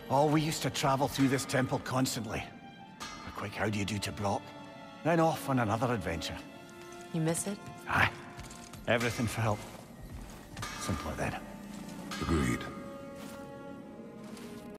Oh, we used to travel through this temple constantly. A quick how do you do to Brock, then off on another adventure. You miss it? Aye. Everything felt simpler then. Agreed.